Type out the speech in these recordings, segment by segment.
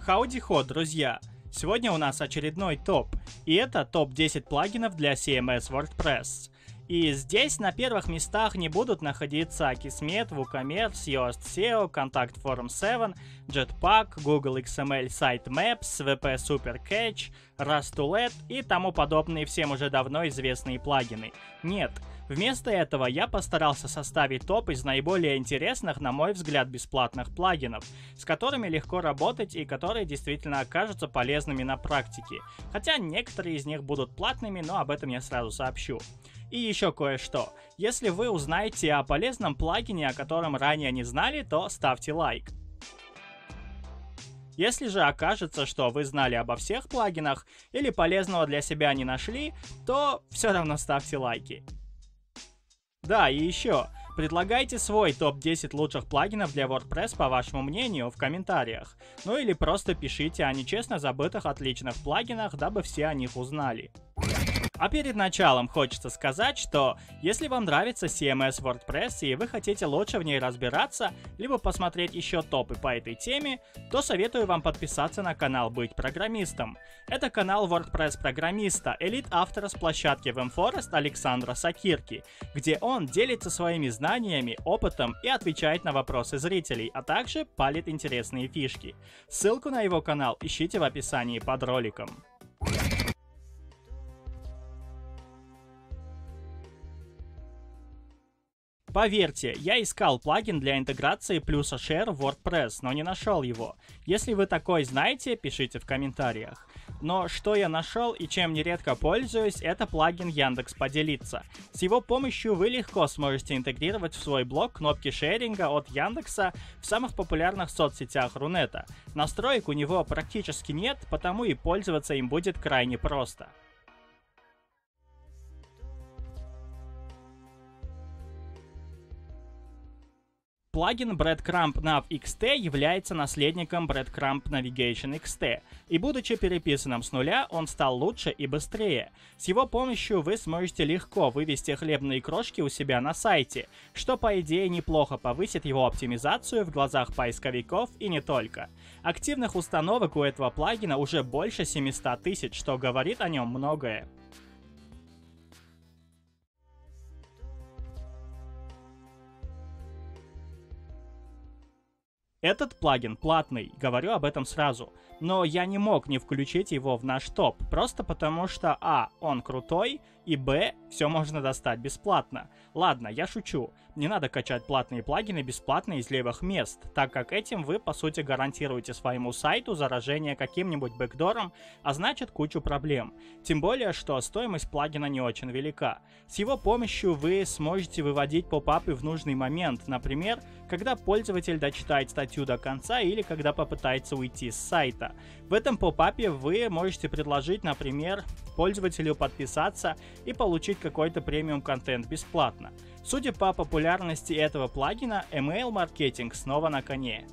Хауди-хо, друзья! Сегодня у нас очередной топ, и это топ-10 плагинов для CMS WordPress. И здесь на первых местах не будут находиться Akismet, WooCommerce, Yoast SEO, Contact Form 7, Jetpack, Google XML Sitemaps, WP Supercatch, Rust2Let и тому подобные всем уже давно известные плагины. Нет. Вместо этого я постарался составить топ из наиболее интересных, на мой взгляд, бесплатных плагинов, с которыми легко работать и которые действительно окажутся полезными на практике. Хотя некоторые из них будут платными, но об этом я сразу сообщу. И еще кое-что. Если вы узнаете о полезном плагине, о котором ранее не знали, то ставьте лайк. Если же окажется, что вы знали обо всех плагинах или полезного для себя не нашли, то все равно ставьте лайки. Да, и еще, предлагайте свой топ-10 лучших плагинов для WordPress по вашему мнению в комментариях. Ну или просто пишите о нечестно забытых отличных плагинах, дабы все о них узнали. А перед началом хочется сказать, что если вам нравится CMS WordPress и вы хотите лучше в ней разбираться, либо посмотреть еще топы по этой теме, то советую вам подписаться на канал «Быть программистом». Это канал WordPress-программиста, элит-автора с площадки WMForest Александра Сакирки, где он делится своими знаниями, опытом и отвечает на вопросы зрителей, а также палит интересные фишки. Ссылку на его канал ищите в описании под роликом. Поверьте, я искал плагин для интеграции плюса Share в WordPress, но не нашел его. Если вы такой знаете, пишите в комментариях. Но что я нашел и чем нередко пользуюсь, это плагин Яндекс Поделиться. С его помощью вы легко сможете интегрировать в свой блог кнопки шеринга от Яндекса в самых популярных соцсетях Рунета. Настроек у него практически нет, потому и пользоваться им будет крайне просто. Плагин Breadcrumb Nav XT является наследником Breadcrumb Navigation XT, и будучи переписанным с нуля, он стал лучше и быстрее. С его помощью вы сможете легко вывести хлебные крошки у себя на сайте, что по идее неплохо повысит его оптимизацию в глазах поисковиков и не только. Активных установок у этого плагина уже больше 700 тысяч, что говорит о нем многое. Этот плагин платный, говорю об этом сразу, но я не мог не включить его в наш топ, просто потому что а. Он крутой, и б. Все можно достать бесплатно. Ладно, я шучу, не надо качать платные плагины бесплатно из левых мест, так как этим вы по сути гарантируете своему сайту заражение каким-нибудь бэкдором, а значит кучу проблем. Тем более, что стоимость плагина не очень велика. С его помощью вы сможете выводить попапы в нужный момент, например, когда пользователь дочитает статью до конца или когда попытается уйти с сайта. В этом попапе вы можете предложить, например, пользователю подписаться и получить какой-то премиум-контент бесплатно. Судя по популярности этого плагина, email-маркетинг снова на коне.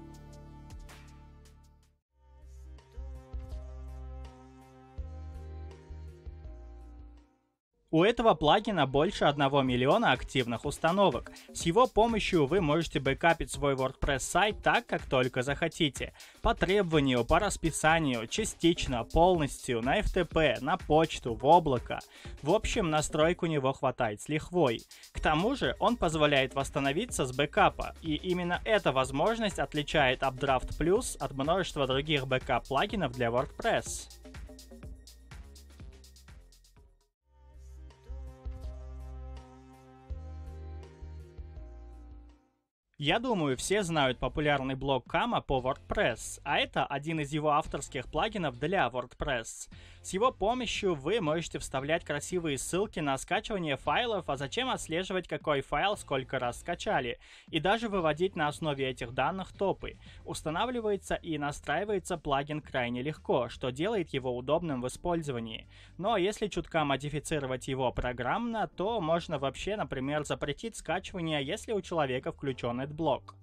У этого плагина больше 1 миллиона активных установок. С его помощью вы можете бэкапить свой WordPress сайт так, как только захотите. По требованию, по расписанию, частично, полностью, на FTP, на почту, в облако. В общем, настроек у него хватает с лихвой. К тому же, он позволяет восстановиться с бэкапа. И именно эта возможность отличает Updraft Plus от множества других бэкап-плагинов для WordPress. Я думаю, все знают популярный блог Кама по WordPress, а это один из его авторских плагинов для WordPress. С его помощью вы можете вставлять красивые ссылки на скачивание файлов, а затем отслеживать, какой файл сколько раз скачали, и даже выводить на основе этих данных топы. Устанавливается и настраивается плагин крайне легко, что делает его удобным в использовании. Но если чутка модифицировать его программно, то можно вообще, например, запретить скачивание, если у человека включен блок.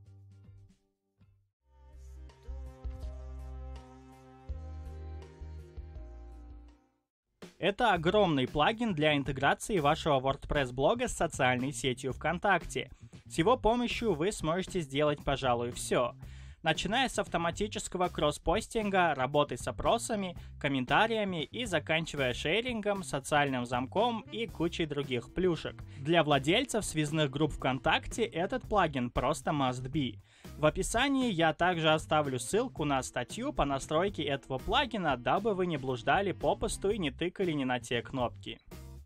Это огромный плагин для интеграции вашего WordPress блога с социальной сетью ВКонтакте. С его помощью вы сможете сделать, пожалуй, все. начиная с автоматического кросспостинга, работы с опросами, комментариями и заканчивая шерингом, социальным замком и кучей других плюшек. Для владельцев связных групп ВКонтакте этот плагин просто must be. В описании я также оставлю ссылку на статью по настройке этого плагина, дабы вы не блуждали попусту и не тыкали не на те кнопки.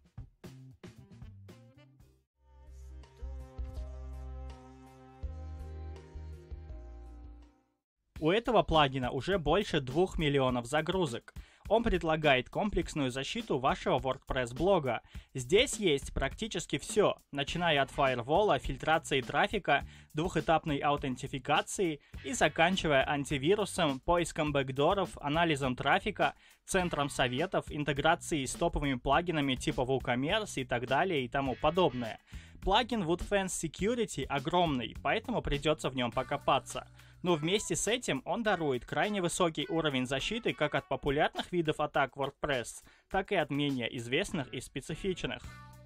У этого плагина уже больше 2 миллионов загрузок. Он предлагает комплексную защиту вашего WordPress блога. Здесь есть практически все, начиная от фаервола, фильтрации трафика, двухэтапной аутентификации и заканчивая антивирусом, поиском бэкдоров, анализом трафика, центром советов, интеграцией с топовыми плагинами типа WooCommerce и так далее и тому подобное. Плагин WoodFence Security огромный, поэтому придется в нем покопаться. Но вместе с этим он дарует крайне высокий уровень защиты как от популярных видов атак WordPress, так и от менее известных и специфичных.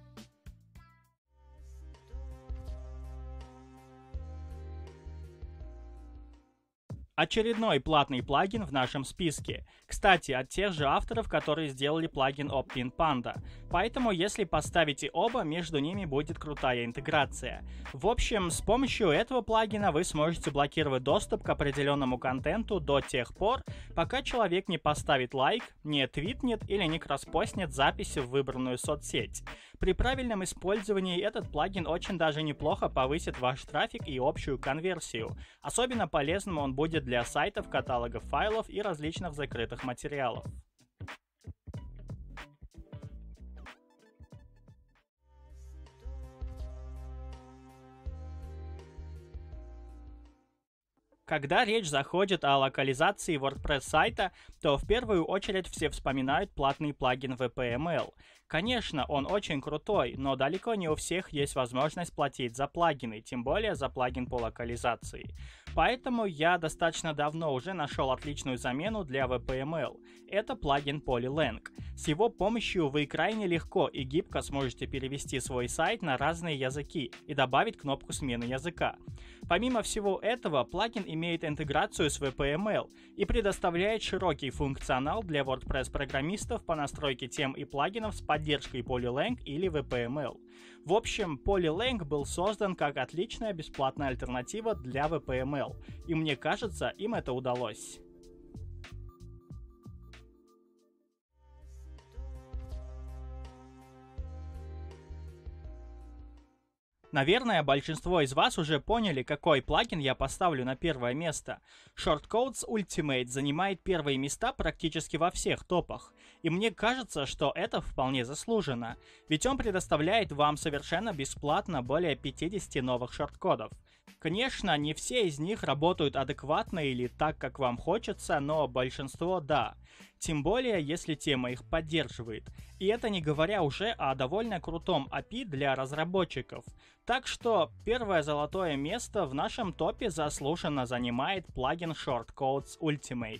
Очередной платный плагин в нашем списке. Кстати, от тех же авторов, которые сделали плагин Optin Panda. Поэтому, если поставите оба, между ними будет крутая интеграция. В общем, с помощью этого плагина вы сможете блокировать доступ к определенному контенту до тех пор, пока человек не поставит лайк, не твитнет или не кросспостнет записи в выбранную соцсеть. При правильном использовании этот плагин очень даже неплохо повысит ваш трафик и общую конверсию. Особенно полезным он будет для сайтов, каталогов файлов и различных закрытых материалов. Когда речь заходит о локализации WordPress сайта, то в первую очередь все вспоминают платный плагин WP-ML. Конечно, он очень крутой, но далеко не у всех есть возможность платить за плагины, тем более за плагин по локализации. Поэтому я достаточно давно уже нашел отличную замену для WP-ML. Это плагин Polylang. С его помощью вы крайне легко и гибко сможете перевести свой сайт на разные языки и добавить кнопку смены языка. Помимо всего этого, плагин имеет интеграцию с WP-ML и предоставляет широкий функционал для WordPress-программистов по настройке тем и плагинов с поддержкой Polylang или WP-ML. В общем, Polylang был создан как отличная бесплатная альтернатива для WP-ML, и мне кажется, им это удалось. Наверное, большинство из вас уже поняли, какой плагин я поставлю на первое место. Shortcodes Ultimate занимает первые места практически во всех топах. И мне кажется, что это вполне заслуженно. Ведь он предоставляет вам совершенно бесплатно более 50 новых шорткодов. Конечно, не все из них работают адекватно или так, как вам хочется, но большинство да. Тем более, если тема их поддерживает. И это не говоря уже о довольно крутом API для разработчиков. Так что первое золотое место в нашем топе заслуженно занимает плагин Shortcodes Ultimate.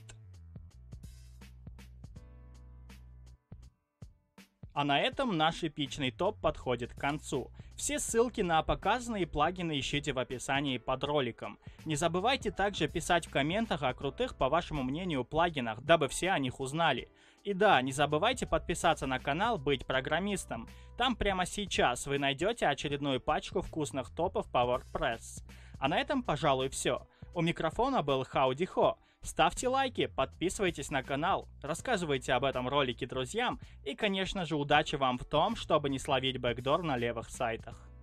А на этом наш эпичный топ подходит к концу. Все ссылки на показанные плагины ищите в описании под роликом. Не забывайте также писать в комментах о крутых, по вашему мнению, плагинах, дабы все о них узнали. И да, не забывайте подписаться на канал «Быть программистом». Там прямо сейчас вы найдете очередную пачку вкусных топов по WordPress. А на этом, пожалуй, все. У микрофона был Хауди Хо. Ставьте лайки, подписывайтесь на канал, рассказывайте об этом ролике друзьям и, конечно же, удачи вам в том, чтобы не словить бэкдор на левых сайтах.